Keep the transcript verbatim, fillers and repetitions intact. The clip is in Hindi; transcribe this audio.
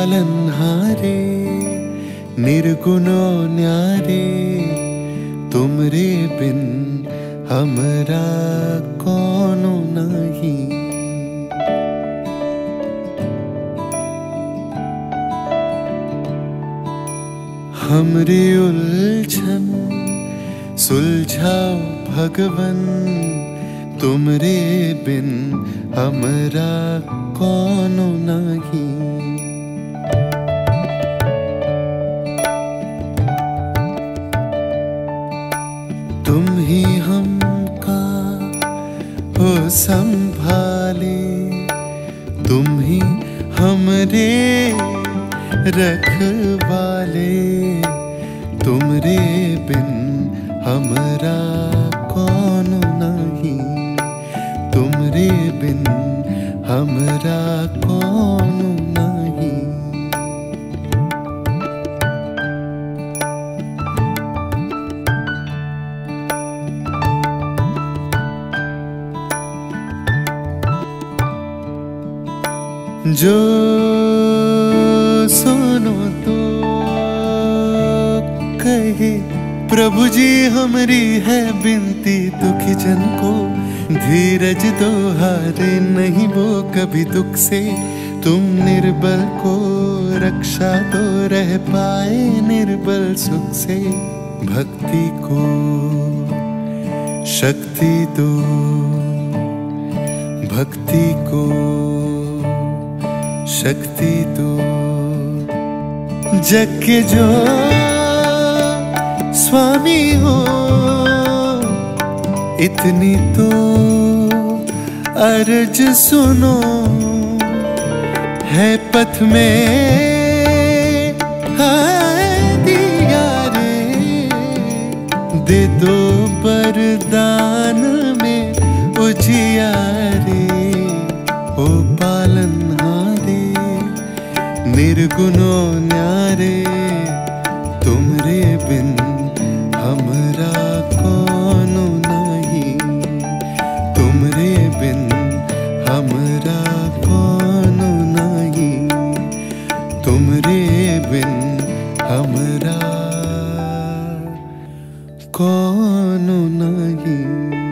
पालनहारे निर्गुणो न्यारे, तुमरे बिन हमरा कोनो नहीं। हमरे उलझन सुलझाओ भगवन, तुमरे बिन हमरा कोनो नहीं। तुम ही हमका हो संभाले, तुम ही हमरे रखवाले, तुमरे बिन हमरा कोनो नहीं, तुमरे बिन हमरा कोनो नहीं। जो सुनो तो कहे प्रभु जी हमारी है बिनती, दुखी जन को धीरज दो, हारे नहीं वो कभी दुख से। तुम निर्बल को रक्षा दो, रह पाए निर्बल सुख से। भक्ति को शक्ति दो, भक्ति को शक्ति दो। जग के जो स्वामी हो, इतनी तो अर्ज सुनो। है पथ में हाय दिया रे, दे दो वरदान में उजियारे। ओ पालनहारे निर्गुणो न्यारे, तुमरे बिन हमरा कोनो नहीं, तुमरे बिन हमरा कोनो नहीं, तुमरे बिन हमरा कोनो नहीं।